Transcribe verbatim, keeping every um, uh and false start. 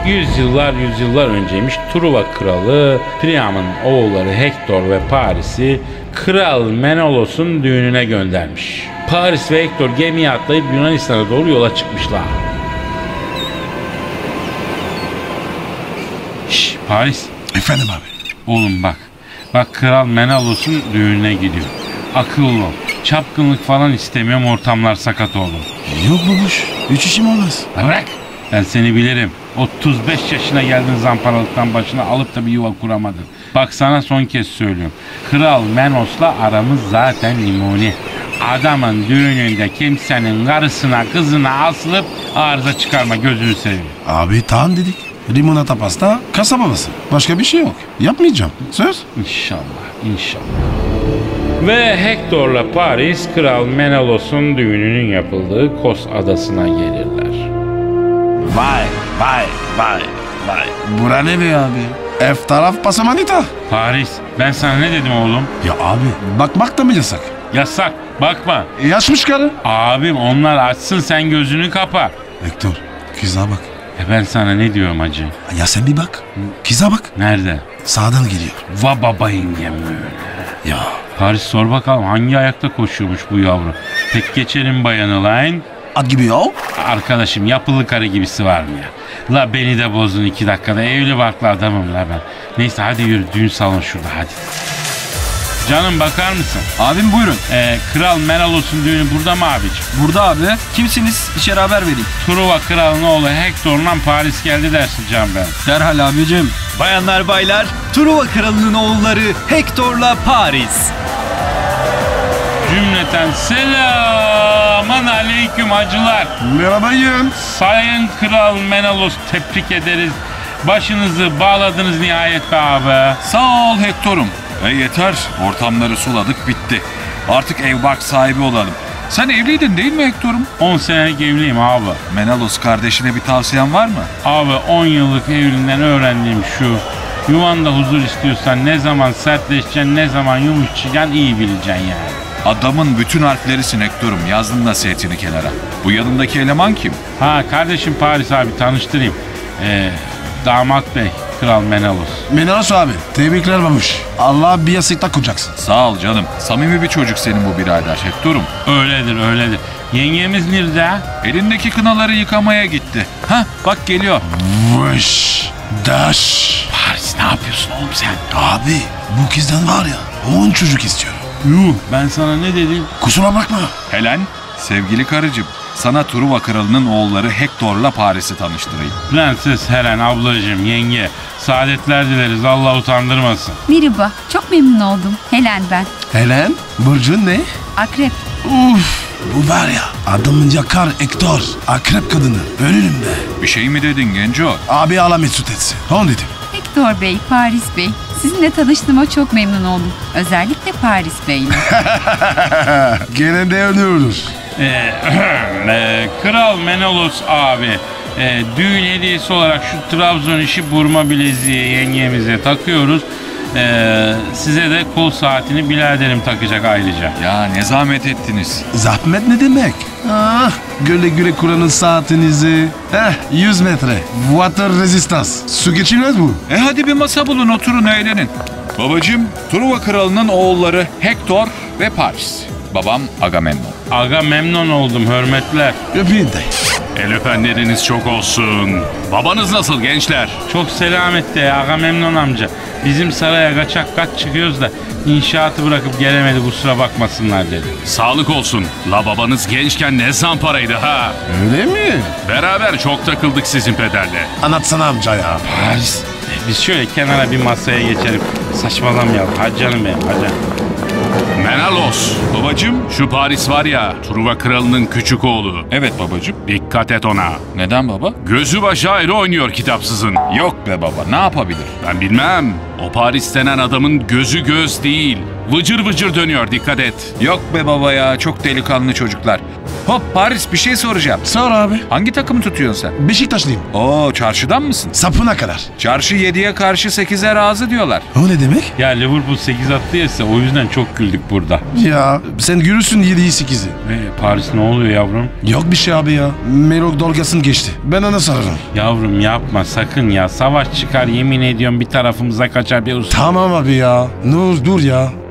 Yüzyıllar yüzyıllar önceymiş. Truva kralı Priam'ın oğulları Hektor ve Paris'i Kral Menelos'un düğününe göndermiş. Paris ve Hektor gemiye atlayıp Yunanistan'a doğru yola çıkmışlar. Şşş Paris. Efendim abi. Oğlum bak. Bak Kral Menelos'un düğününe gidiyor. Akıllı ol. Çapkınlık falan istemiyorum, ortamlar sakat oğlum. Yok babuş. Üç işim olmaz. Bırak. Ben seni bilirim. otuz beş yaşına geldin, zamparalıktan başına alıp da bir yuva kuramadın. Bak sana son kez söylüyorum. Kral Menos'la aramız zaten limoni. Adamın düğününde kimsenin karısına kızına asılıp arıza çıkarma, gözünü seveyim. Abi tamam dedik. Limonata pasta, kasabamız. Başka bir şey yok. Yapmayacağım. Söz. İnşallah, inşallah. Ve Hektor'la Paris, Kral Menelos'un düğününün yapıldığı Kos adasına gelirler. Vay, vay, vay, vay. Bura ne be abi? F taraf pasamanita. Paris, ben sana ne dedim oğlum? Ya abi, bakmak da mı yasak? Yasak, bakma. E, yaşmış karı. Abim onlar açsın, sen gözünü kapa. Hector, kıza bak. E ben sana ne diyorum hacı? Ya sen bir bak. Kıza bak. Nerede? Sağdan geliyor. Va baba yengem öyle. Ya. Paris sor bakalım hangi ayakta koşuyormuş bu yavru? Tek geçelim bayanı lan. At gibi ya. Arkadaşım yapılı karı gibisi var mı ya? La beni de bozdun iki dakikada. Evli barklı adamım la ben. Neyse hadi yürü, düğün salonu şurada hadi. Canım bakar mısın? Abim buyurun. Ee, Kral Menelos'un düğünü burada mı abiciğim? Burada abi. Kimsiniz? İçeri haber vereyim. Truva kralının oğlu Hektor'la Paris geldi dersin can ben. Derhal abicim. Bayanlar baylar, Truva kralının oğulları Hektor'la Paris. Cümleten selamun aleyküm hacılar. Merhaba yeğen. Sayın Kral Menelos, tebrik ederiz. Başınızı bağladınız nihayet be abi. Sağ ol Hektor'um. E yeter, ortamları suladık, bitti. Artık ev bark sahibi olalım. Sen evliydin değil mi Hektor'um? on senelik evliyim abi. Menelos kardeşine bir tavsiyen var mı? Abi on yıllık evliliğinden öğrendiğim şu. Yuvanda huzur istiyorsan ne zaman sertleşeceksin, ne zaman yumuşayacaksın iyi bileceksin yani. Adamın bütün harflerisin Hektor'um. Yazdım nasihatini kenara. Bu yanındaki eleman kim? Ha kardeşim Paris abi, tanıştırayım. Ee, damat bey, Kral Menelos. Menelos abi. Tebrikler babuş. Allah bir yasıkta kuracaksın. Sağ ol canım. Samimi bir çocuk senin bu birader Hektor'um. Öyledir öyledir. Yengemiz nerede? Elindeki kınaları yıkamaya gitti. Hah bak geliyor. Vış. Daş. Paris ne yapıyorsun oğlum sen? Abi bu kızdan var ya on çocuk istiyorum. Yuh, ben sana ne dedim? Kusura bakma. Helen, sevgili karıcığım. Sana Truva kralının oğulları Hektor'la Paris'i tanıştırayım. Prenses Helen ablacığım, yenge. Saadetler dileriz, Allah utandırmasın. Merhaba, çok memnun oldum. Helen ben. Helen, burcun ne? Akrep. Uf, bu var ya adamın yakar Hector. Akrep kadını. Ölürüm be. Bir şey mi dedin genco? Abi Allah mesut etsin. On dedim. Hector Bey, Paris Bey. Sizinle tanıştığıma çok memnun oldum. Özellikle Paris Bey'le. Gene de ölüyoruz. Ee, e, Kral Menelos abi, e, düğün hediyesi olarak şu Trabzon işi burma bileziği yengemize takıyoruz. Ee, size de kol saatini biraderim takacak ayrıca. Ya ne zahmet ettiniz. Zahmet ne demek? Ah, güle güle kullanın saatinizi. Heh, yüz metre. Water resistance. Su geçirmez bu. E hadi bir masa bulun, oturun eğlenin. Babacığım, Truva kralının oğulları Hektor ve Paris. Babam Agamemnon. Aga memnun oldum, hürmetler. Öpeyim de. El öpenleriniz çok olsun. Babanız nasıl gençler? Çok selamet de aga memnun amca. Bizim saraya kaçak kaç çıkıyoruz da inşaatı bırakıp gelemedi, kusura bakmasınlar dedi. Sağlık olsun. La babanız gençken ne zamparaydı ha? Öyle mi? Beraber çok takıldık sizin pederle. Anlatsana amca ya. Paris. Biz şöyle kenara bir masaya geçelim. Saçmalamayalım. Hadi canım benim, hadi. Menelos. Babacığım. Şu Paris var ya, Truva kralının küçük oğlu. Evet babacığım. Dikkat et ona. Neden baba? Gözü başı ayrı oynuyor kitapsızın. Yok be baba, ne yapabilir? Ben bilmem. O Paris denen adamın gözü göz değil. Vıcır vıcır dönüyor, dikkat et. Yok be baba ya, çok delikanlı çocuklar. Hop Paris, bir şey soracağım. Sor abi. Hangi takımı tutuyorsun sen? Beşiktaşlıyım. Oo, çarşıdan mısın? Sapına kadar. Çarşı yediye karşı sekize razı diyorlar. O ne demek? Ya Liverpool sekiz attı ya size, o yüzden çok güldük burada. Ya sen görürsün yediyi sekizi. E, Paris ne oluyor yavrum? Yok bir şey abi ya. Melok dalgasını geçti. Ben ona sararım. Yavrum yapma sakın ya. Savaş çıkar yemin ediyorum, bir tarafımıza kaçar bir usta. Tamam abi ya. Nur dur ya.